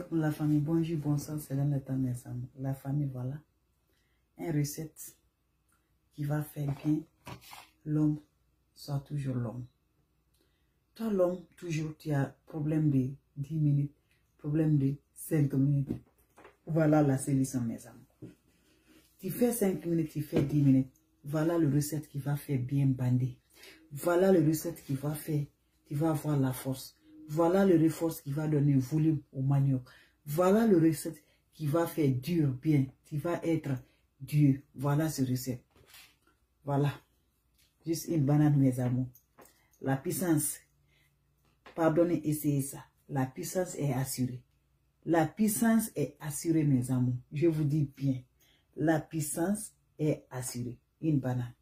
La famille, bonjour, bonsoir, c'est la famille, voilà. Une recette qui va faire bien l'homme soit toujours l'homme. Toi, l'homme, toujours, tu as problème de 10 minutes, problème de 5 minutes. Voilà la solution, mes amis. Tu fais 5 minutes, tu fais 10 minutes. Voilà le recette qui va faire bien bander. Voilà le recette qui va faire, tu vas avoir la force. Voilà le reforce qui va donner volume au manioc. Voilà le recette qui va faire dur bien. Tu vas être dur. Voilà ce recette. Voilà. Juste une banane, mes amours. La puissance. Pardonnez, essayez ça. La puissance est assurée. La puissance est assurée, mes amours. Je vous dis bien. La puissance est assurée. Une banane.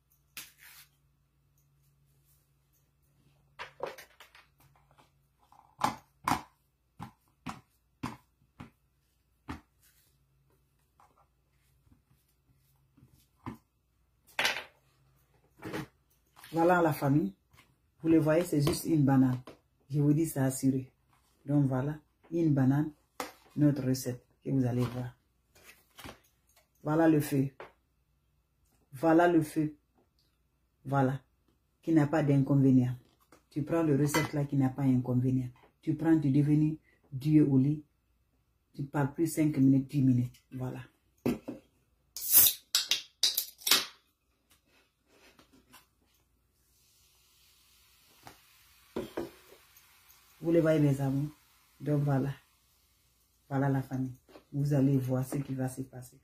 Voilà la famille. Vous le voyez, c'est juste une banane. Je vous dis, c'est assuré. Donc voilà, une banane, notre recette que vous allez voir. Voilà le feu. Voilà le feu. Voilà. Qui n'a pas d'inconvénient. Tu prends le recette là qui n'a pas d'inconvénient. Tu prends, tu deviens Dieu au lit. Tu ne parles plus 5 minutes, 10 minutes. Voilà. Vous le voyez, mes amis. Donc voilà. Voilà la famille. Vous allez voir ce qui va se passer.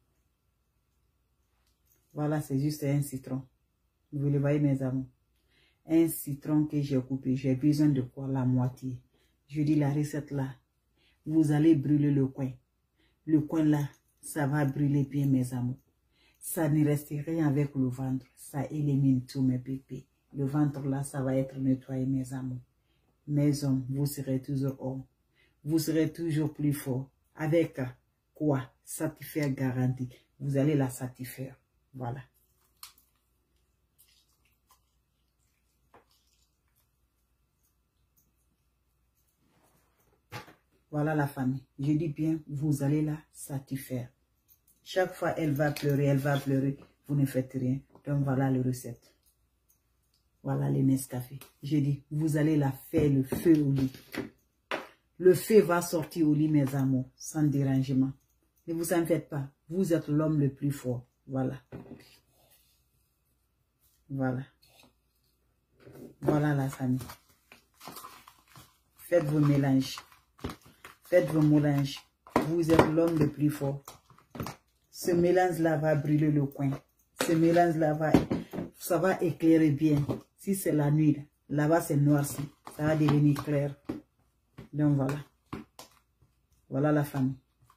Voilà, c'est juste un citron. Vous le voyez, mes amis. Un citron que j'ai coupé. J'ai besoin de quoi? La moitié. Je dis la recette là. Vous allez brûler le coin. Le coin là, ça va brûler bien, mes amis. Ça ne reste rien avec le ventre. Ça élimine tous mes bébés. Le ventre là, ça va être nettoyé, mes amis. Mes hommes, vous serez toujours hommes. Vous serez toujours plus fort. Avec quoi? Satisfaire garantie. Vous allez la satisfaire. Voilà. Voilà la famille. Je dis bien, vous allez la satisfaire. Chaque fois, elle va pleurer. Vous ne faites rien. Donc voilà la recette. Voilà les Nescafé. Je dis, vous allez la faire le feu au lit. Le feu va sortir au lit, mes amours, sans dérangement. Ne vous en faites pas. Vous êtes l'homme le plus fort. Voilà. Voilà. Voilà la famille. Faites vos mélanges. Faites vos mélanges. Vous êtes l'homme le plus fort. Ce mélange-là va brûler le coin. Ce mélange-là ça va éclairer bien. Si c'est la nuit, là-bas c'est noirci. Ça va devenir clair. Donc voilà. Voilà la famille.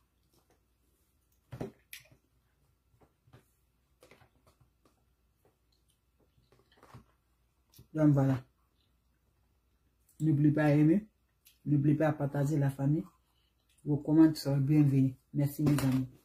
Donc voilà. N'oubliez pas à aimer. N'oubliez pas à partager la famille. Vos commentaires sont bienvenus. Merci mes amis.